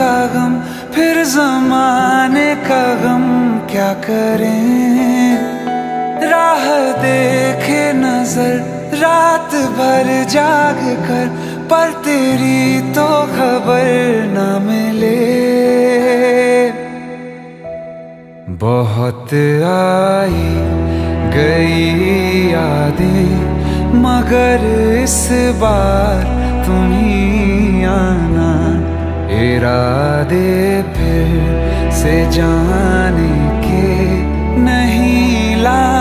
का गम, फिर जमाने का गम क्या करें। राह देखे नजर रात भर जाग कर, पर तेरी तो खबर न मिले। बहुत आई गई यादें, मगर इस बार तुम ही आना। इरादे फिर से जाने के नहीं ला